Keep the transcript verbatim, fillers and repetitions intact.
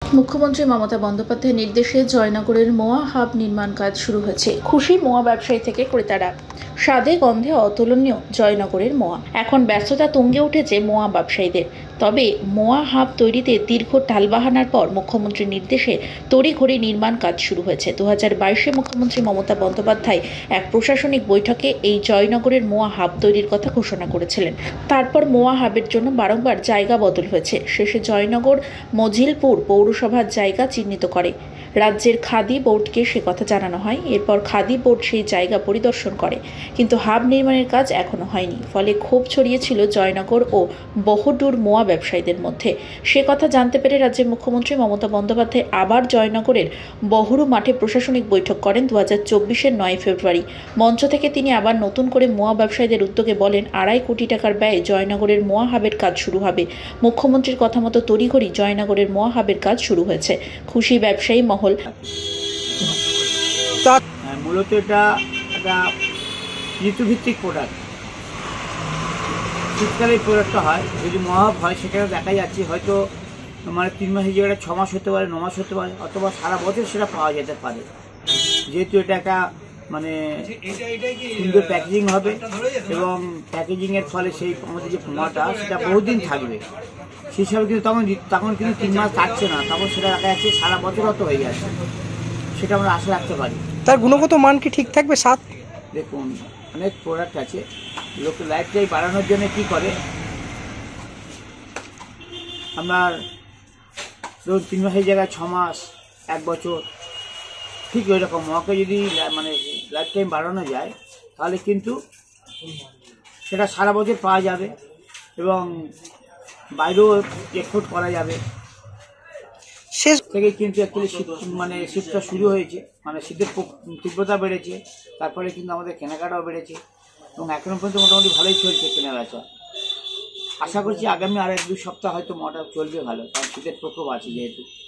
মুখ্যমন্ত্রী মমতা বন্দ্যোপাধ্যায়ের নির্দেশে জয়নগরের মোয়া হাব নির্মাণ কাজ শুরু হয়েছে। খুশি মোয়া ব্যবসায়ী থেকে ক্রেতারা। স্বাদে গন্ধে অতুলনীয় জয়নগরের মোয়া। এখন ব্যস্ততা তুঙ্গে উঠেছে মোয়া ব্যবসায়ীদের। তবে মোয়া হাব তৈরিতে দীর্ঘ টালবাহানার পর মুখ্যমন্ত্রীর নির্দেশে তড়িঘড়ি নির্মাণ কাজ শুরু হয়েছে। দু হাজার বাইশে মুখ্যমন্ত্রী মমতা বন্দ্যোপাধ্যায় এক প্রশাসনিক বৈঠকে এই জয়নগরের মোয়া হাব তৈরির কথা ঘোষণা করেছিলেন। তারপর মোয়া হাবের জন্য বারংবার জায়গা বদল হয়েছে। শেষে জয়নগর মজিলপুর পৌরসভার জায়গা চিহ্নিত করে রাজ্যের খাদি বোর্ডকে সে কথা জানানো হয়। এরপর খাদি বোর্ড সেই জায়গা পরিদর্শন করে, কিন্তু হাব নির্মাণের কাজ এখনো হয়নি। ফলে ক্ষোভ ছড়িয়েছিল জয়নগর ও বহুদূর মোয়া ব্যবসায়ীদের মধ্যে। সে কথা জানতে পেরে রাজ্যের মুখ্যমন্ত্রী মমতা বন্দ্যোপাধ্যায় আবার জয়নগরের বহুরু মাঠে প্রশাসনিক বৈঠক করেন দু হাজার চব্বিশের নয় ফেব্রুয়ারি। মঞ্চ থেকে তিনি আবার নতুন করে মোয়া ব্যবসায়ীদের উদ্যোগে বলেন, আড়াই কোটি টাকার ব্যয়ে জয়নগরের মোয়া হাবের কাজ শুরু হবে। মুখ্যমন্ত্রীর কথা মতো তড়িঘড়ি জয়নগরের মোয়া হাবের কাজ শুরু হয়েছে। খুশি ব্যবসায়ী মহল। মূলত এটা একটা ঋতুভিত্তিক প্রোডাক্ট। শীতকালে এই প্রোডাক্টটা হয়, যদি মহাব হয় সেখানে দেখা যাচ্ছে হয়তো মানে তিন মাসের জায়গাটা ছ মাস হতে পারে, ন মাস হতে পারে, অথবা সারা বছর সেটা পাওয়া যেতে পারে। যেহেতু এটা একটা মানে সুন্দর প্যাকেজিং হবে এবং প্যাকেজিংয়ের ফলে সেই আমাদের যে মোয়াটা সেটা বহুদিন থাকবে। সেই হিসাবে কিন্তু তখন তখন কিন্তু তিন মাস থাকছে না, তখন সেটা দেখা যাচ্ছে সারা বছর হয়তো হয়ে যাচ্ছে। সেটা আমরা আশা রাখতে পারি। তার গুণগত মান কি ঠিক থাকবে? স্বাদ দেখুন, অনেক প্রোডাক্ট আছে, লোকে লাইফ টাইম বাড়ানোর জন্য কি করে, আপনার ধরুন তিন মাসের জায়গায় ছ মাস, এক বছর, ঠিক ওই রকম মোয়াকে যদি মানে লাইফ টাইম বাড়ানো যায় তাহলে কিন্তু সেটা সারা বছর পাওয়া যাবে এবং বাইরেও এক্সপোর্ট করা যাবে। শেষ থেকে কিন্তু অ্যাকচুয়ালি শীত মানে শীতটা শুরু হয়েছে, মানে শীতের তীব্রতা বেড়েছে, তারপরে কিন্তু আমাদের কেনাকাটাও বেড়েছে এবং এখনো পর্যন্ত মোটামুটি ভালোই চলছে কেনাবেচা। আশা করছি আগামী আর এক দুই সপ্তাহ হয়তো মোটা চলবে ভালো, কারণ শীতের প্রকোপ আছে যেহেতু।